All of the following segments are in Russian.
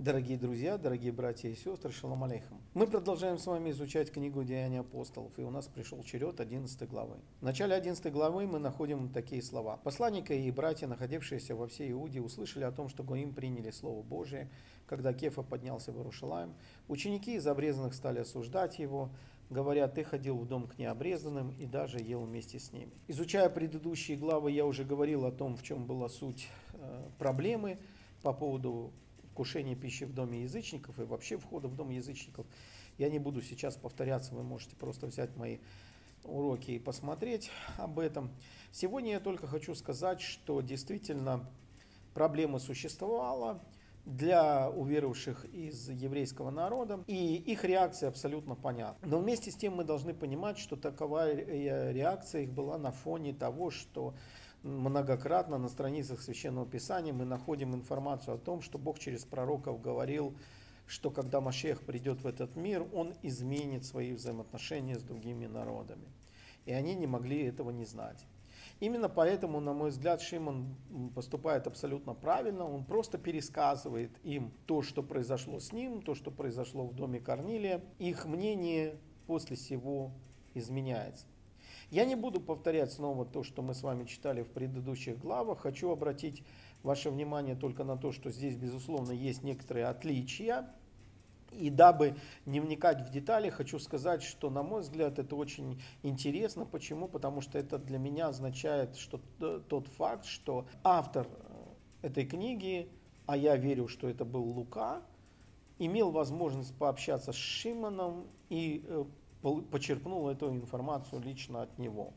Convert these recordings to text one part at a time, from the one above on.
Дорогие друзья, дорогие братья и сестры, шалом алейхам. Мы продолжаем с вами изучать книгу «Деяния апостолов», и у нас пришел черед 11 главы. В начале 11 главы мы находим такие слова. Посланники и братья, находившиеся во всей Иуде, услышали о том, что гоим приняли Слово Божие, когда Кефа поднялся в Иерушалаим. Ученики из обрезанных стали осуждать его, говоря: «Ты ходил в дом к необрезанным и даже ел вместе с ними». Изучая предыдущие главы, я уже говорил о том, в чем была суть проблемы по поводу вкушение пищи в доме язычников и вообще входа в дом язычников. Я не буду сейчас повторяться, вы можете просто взять мои уроки и посмотреть об этом. Сегодня я только хочу сказать, что действительно проблема существовала для уверовавших из еврейского народа, и их реакция абсолютно понятна. Но вместе с тем мы должны понимать, что такова реакция их была на фоне того, что многократно на страницах Священного Писания мы находим информацию о том, что Бог через пророков говорил, что когда Машиах придет в этот мир, Он изменит свои взаимоотношения с другими народами. И они не могли этого не знать. Именно поэтому, на мой взгляд, Шимон поступает абсолютно правильно. Он просто пересказывает им то, что произошло с ним, то, что произошло в доме Корнилия. Их мнение после сего изменяется. Я не буду повторять снова то, что мы с вами читали в предыдущих главах. Хочу обратить ваше внимание только на то, что здесь, безусловно, есть некоторые отличия. И дабы не вникать в детали, хочу сказать, что, на мой взгляд, это очень интересно. Почему? Потому что это для меня означает, что тот факт, что автор этой книги, а я верю, что это был Лука, имел возможность пообщаться с Шимоном и почерпнул эту информацию лично от него.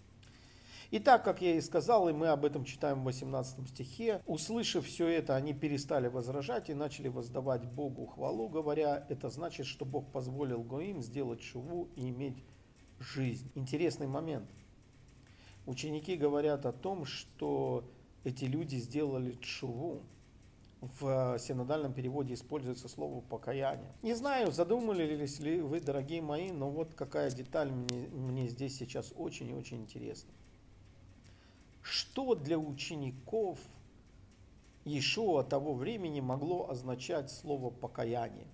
Итак, как я и сказал, и мы об этом читаем в 18 стихе, услышав все это, они перестали возражать и начали воздавать Богу хвалу, говоря: это значит, что Бог позволил гоим сделать шуву и иметь жизнь. Интересный момент. Ученики говорят о том, что эти люди сделали шуву. В синодальном переводе используется слово «покаяние». Не знаю, задумывались ли вы, дорогие мои, но вот какая деталь мне здесь сейчас очень и очень интересна. Что для учеников Иешуа того времени могло означать слово «покаяние»?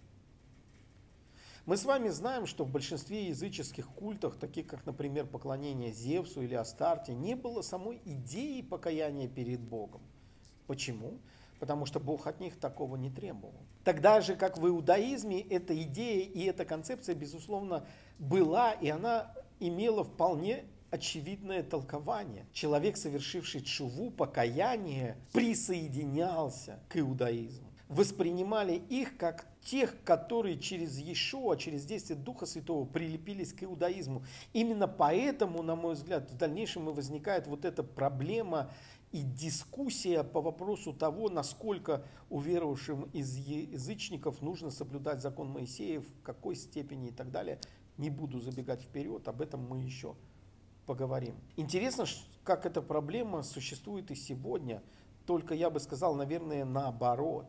Мы с вами знаем, что в большинстве языческих культов, таких как, например, поклонение Зевсу или Астарте, не было самой идеи покаяния перед Богом. Почему? Потому что Бог от них такого не требовал. Тогда же, как в иудаизме, эта идея и эта концепция, безусловно, была, и она имела вполне очевидное толкование. Человек, совершивший тшуву, покаяние, присоединялся к иудаизму. Воспринимали их как тех, которые через Иешуа, через действие Духа Святого прилепились к иудаизму. Именно поэтому, на мой взгляд, в дальнейшем и возникает вот эта проблема и дискуссия по вопросу того, насколько уверовавшим из язычников нужно соблюдать закон Моисея, в какой степени и так далее. Не буду забегать вперед, об этом мы еще поговорим. Интересно, как эта проблема существует и сегодня, только я бы сказал, наверное, наоборот.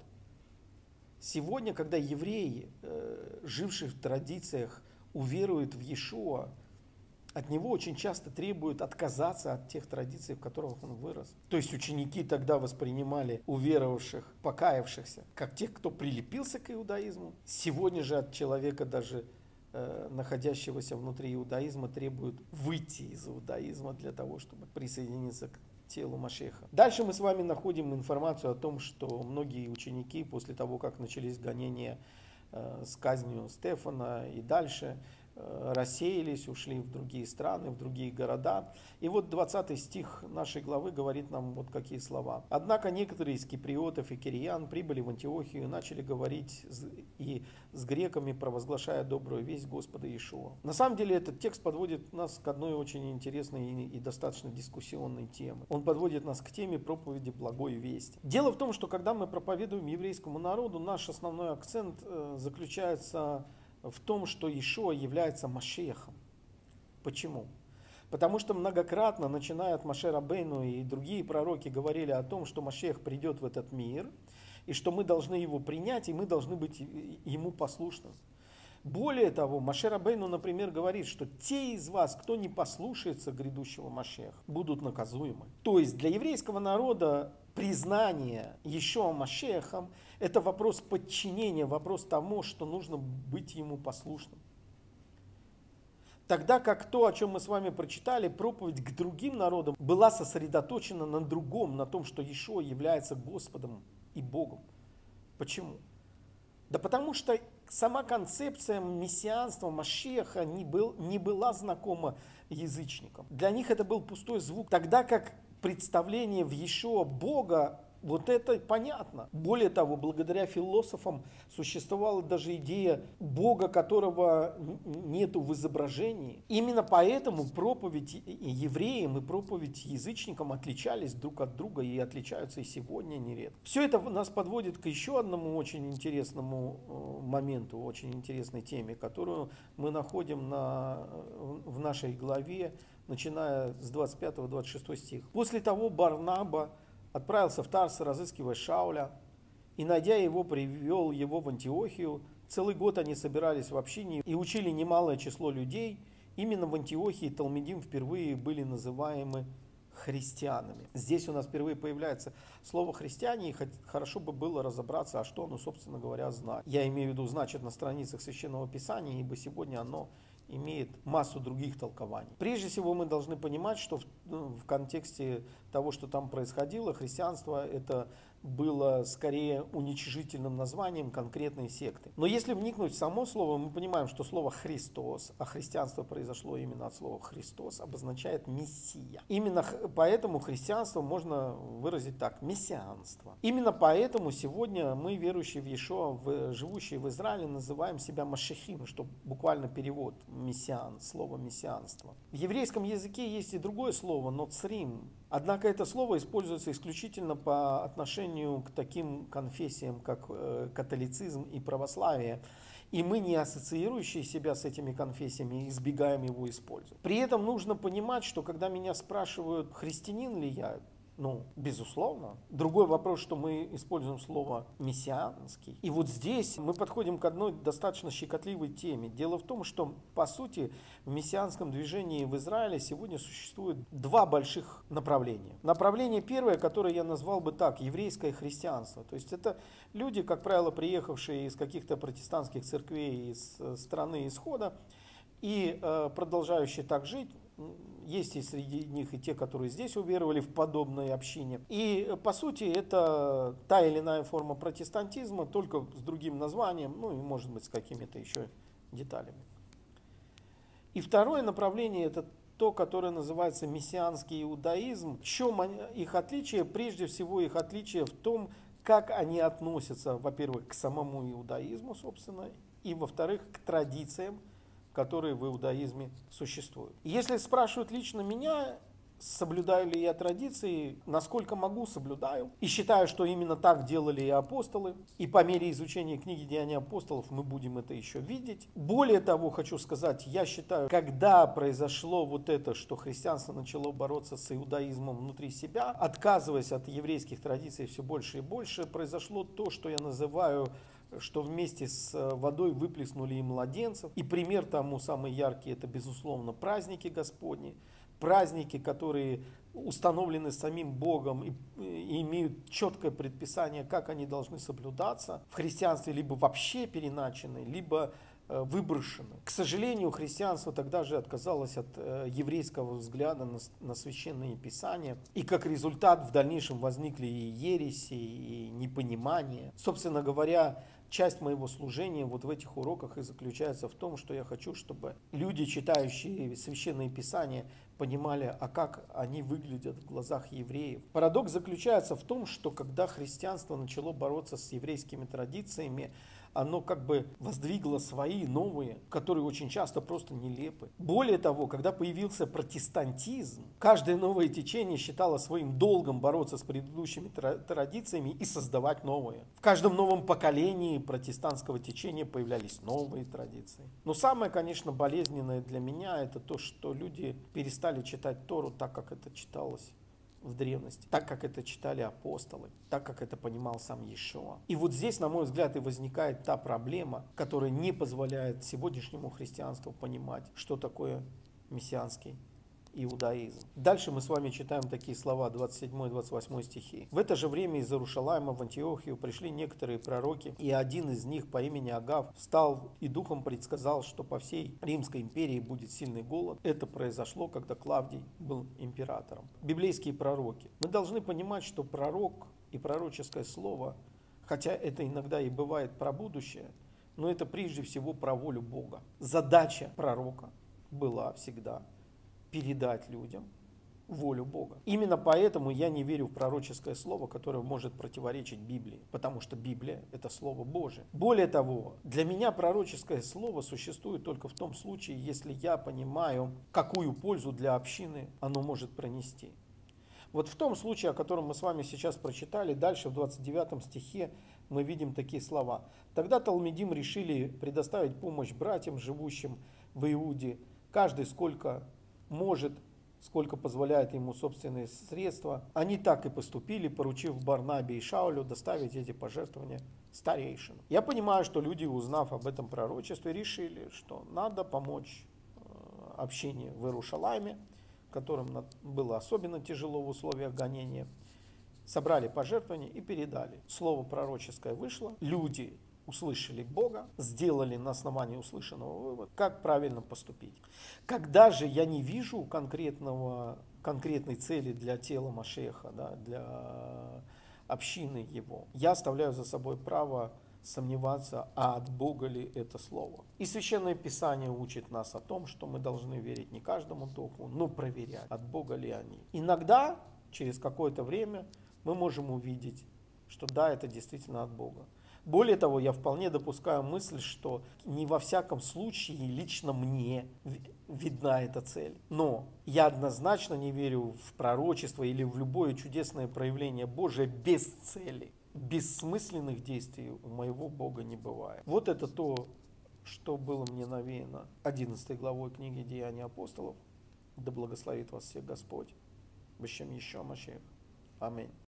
Сегодня, когда евреи, жившие в традициях, уверуют в Иешуа, от него очень часто требуют отказаться от тех традиций, в которых он вырос. То есть ученики тогда воспринимали уверовавших, покаявшихся, как тех, кто прилепился к иудаизму. Сегодня же от человека, даже находящегося внутри иудаизма, требуют выйти из иудаизма для того, чтобы присоединиться к телу Машеха. Дальше мы с вами находим информацию о том, что многие ученики после того, как начались гонения с казнью Стефана и дальше, рассеялись, ушли в другие страны, в другие города. И вот 20 стих нашей главы говорит нам вот какие слова. «Однако некоторые из киприотов и кириян прибыли в Антиохию и начали говорить и с греками, провозглашая добрую весть Господа Иешуа». На самом деле этот текст подводит нас к одной очень интересной и достаточно дискуссионной теме. Он подводит нас к теме проповеди благой вести. Дело в том, что когда мы проповедуем еврейскому народу, наш основной акцент заключается в том, что Иешуа является Машиахом. Почему? Потому что многократно, начиная от Моше Рабейну и другие пророки, говорили о том, что Машиах придет в этот мир, и что мы должны его принять, и мы должны быть ему послушны. Более того, Моше Рабейну, например, говорит, что те из вас, кто не послушается грядущего Машиаха, будут наказуемы. То есть для еврейского народа признание Иешуа Машиахом – это вопрос подчинения, вопрос тому, что нужно быть ему послушным. Тогда как то, о чем мы с вами прочитали, проповедь к другим народам была сосредоточена на другом, на том, что Иешуа является Господом и Богом. Почему? Да потому что сама концепция мессианства, Машиаха не была знакома язычникам. Для них это был пустой звук, тогда как представление в Иешуа Бога, вот это понятно. Более того, благодаря философам существовала даже идея Бога, которого нету в изображении. Именно поэтому проповедь евреям и проповедь язычникам отличались друг от друга и отличаются и сегодня нередко. Все это нас подводит к еще одному очень интересному моменту, очень интересной теме, которую мы находим в нашей главе, начиная с 25-26 стих. «После того Барнаба отправился в Тарс, разыскивая Шауля, и, найдя его, привел его в Антиохию. Целый год они собирались в общине и учили немалое число людей. Именно в Антиохии Талмидим впервые были называемы христианами». Здесь у нас впервые появляется слово «христиане», и хорошо бы было разобраться, а что оно, собственно говоря, значит. Я имею в виду, значит, на страницах Священного Писания, ибо сегодня оно имеет массу других толкований. Прежде всего мы должны понимать, что в контексте того, что там происходило, христианство это было скорее уничижительным названием конкретной секты. Но если вникнуть в само слово, мы понимаем, что слово «Христос», а христианство произошло именно от слова «Христос», обозначает «мессия». Именно поэтому христианство можно выразить так – мессианство. Именно поэтому сегодня мы, верующие в Иешуа, живущие в Израиле, называем себя машехим, что буквально перевод мессиан, слово мессианство. В еврейском языке есть и другое слово – ноцрим. Однако это слово используется исключительно по отношению к таким конфессиям, как католицизм и православие. И мы, не ассоциирующие себя с этими конфессиями, избегаем его использовать. При этом нужно понимать, что когда меня спрашивают, христианин ли я, безусловно. Другой вопрос, что мы используем слово «мессианский». И вот здесь мы подходим к одной достаточно щекотливой теме. Дело в том, что, по сути, в мессианском движении в Израиле сегодня существует два больших направления. Направление первое, которое я назвал бы так, еврейское христианство. То есть это люди, как правило, приехавшие из каких-то протестантских церквей из страны исхода и продолжающие так жить. Есть и среди них и те, которые здесь уверовали в подобной общине. И по сути это та или иная форма протестантизма, только с другим названием, и может быть с какими-то еще деталями. И второе направление это то, которое называется мессианский иудаизм. В чем их отличие? Прежде всего их отличие в том, как они относятся, во-первых, к самому иудаизму, собственно, и во-вторых, к традициям, которые в иудаизме существуют. Если спрашивают лично меня, соблюдаю ли я традиции, насколько могу, соблюдаю. И считаю, что именно так делали и апостолы. И по мере изучения книги «Деяния апостолов» мы будем это еще видеть. Более того, хочу сказать, я считаю, когда произошло вот это, что христианство начало бороться с иудаизмом внутри себя, отказываясь от еврейских традиций все больше и больше, произошло то, что я называю, что вместе с водой выплеснули и младенцев. И пример тому самый яркий, это, безусловно, праздники Господни. Праздники, которые установлены самим Богом и имеют четкое предписание, как они должны соблюдаться. В христианстве либо вообще переначены, либо выброшены. К сожалению, христианство тогда же отказалось от еврейского взгляда на священные писания. И как результат в дальнейшем возникли и ереси, и непонимание. Собственно говоря, часть моего служения вот в этих уроках и заключается в том, что я хочу, чтобы люди, читающие священные писания, понимали, а как они выглядят в глазах евреев. Парадокс заключается в том, что когда христианство начало бороться с еврейскими традициями, оно как бы воздвигло свои новые, которые очень часто просто нелепы. Более того, когда появился протестантизм, каждое новое течение считало своим долгом бороться с предыдущими традициями и создавать новые. В каждом новом поколении протестантского течения появлялись новые традиции. Но самое, конечно, болезненное для меня это то, что люди перестали читать Тору так, как это читалось в древности, так, как это читали апостолы, так, как это понимал сам Иешуа. И вот здесь, на мой взгляд, и возникает та проблема, которая не позволяет сегодняшнему христианству понимать, что такое мессианский иудаизм. Дальше мы с вами читаем такие слова, 27-28 стихи. «В это же время из Иерушалайма в Антиохию пришли некоторые пророки, и один из них по имени Агав встал и духом предсказал, что по всей Римской империи будет сильный голод. Это произошло, когда Клавдий был императором». Библейские пророки. Мы должны понимать, что пророк и пророческое слово, хотя это иногда и бывает про будущее, но это прежде всего про волю Бога. Задача пророка была всегда передать людям волю Бога. Именно поэтому я не верю в пророческое слово, которое может противоречить Библии, потому что Библия – это Слово Божие. Более того, для меня пророческое слово существует только в том случае, если я понимаю, какую пользу для общины оно может пронести. Вот в том случае, о котором мы с вами сейчас прочитали, дальше в 29 стихе мы видим такие слова. «Тогда талмидим решили предоставить помощь братьям, живущим в Иуде, каждый сколько может, сколько позволяет ему собственные средства. Они так и поступили, поручив Барнабе и Шаулю доставить эти пожертвования старейшинам». Я понимаю, что люди, узнав об этом пророчестве, решили, что надо помочь общине в Иерушалайме, которым было особенно тяжело в условиях гонения. Собрали пожертвования и передали. Слово пророческое вышло, люди услышали Бога, сделали на основании услышанного вывод, как правильно поступить. Когда же я не вижу конкретной цели для тела Машеха, да, для общины его, я оставляю за собой право сомневаться, а от Бога ли это слово. И Священное Писание учит нас о том, что мы должны верить не каждому духу, но проверять, от Бога ли они. Иногда, через какое-то время, мы можем увидеть, что да, это действительно от Бога. Более того, я вполне допускаю мысль, что не во всяком случае лично мне видна эта цель. Но я однозначно не верю в пророчество или в любое чудесное проявление Божие без цели. Бессмысленных действий у моего Бога не бывает. Вот это то, что было мне навеяно 11 главой книги «Деяния апостолов». Да благословит вас всех Господь. Бешем еще Машех. Аминь.